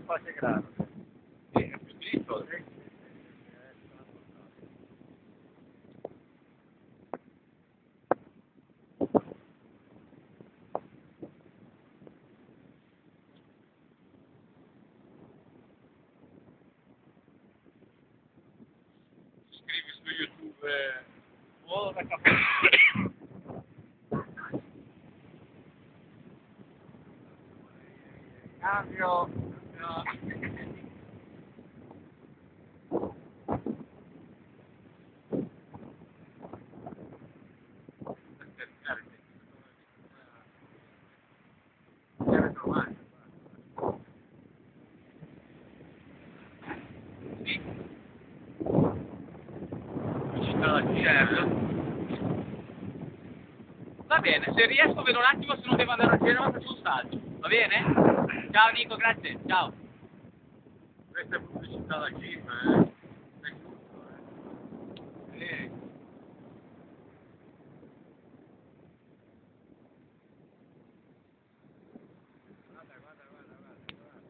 qualche grado. Sì, è più dritto. Scrivi su YouTube volo da capo. Cambio. No. Sì. Vicino alla Cerno. Va bene, se riesco vedo un attimo, se non devo andare a Genova faccio un salto. Va bene? Ciao Nico, grazie. Ciao. Questa è pubblicità da Kim, eh? È tutto, Sì. Guarda, guarda, guarda, guarda, guarda.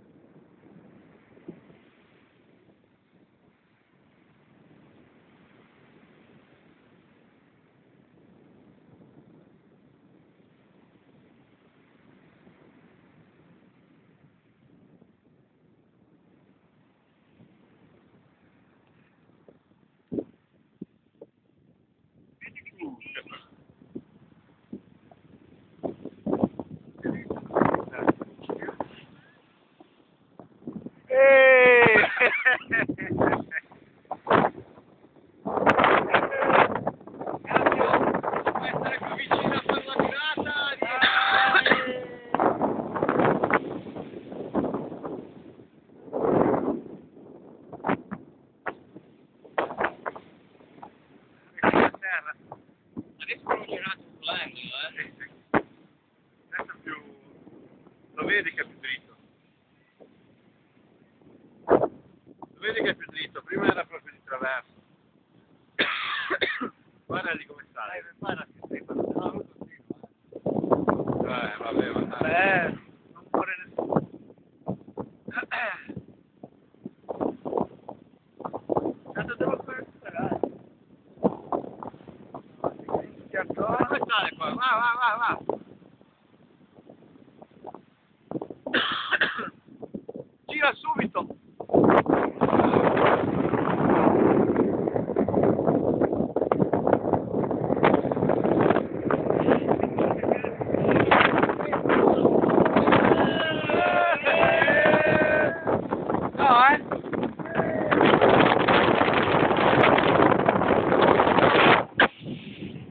Può essere più vicino a fare una tirata. Terra. Adesso sono girato sull'angolo, Sì, sì. Adesso è più... Lo vedi che è più dritto. Lo vedi che è più dritto, prima era proprio di traverso. Guarda lì come sale. Guarda che stai facendo così, vabbè, ma... non muore nessuno. Tanto devo fare superare. Come sale qua? Va, va, va, va.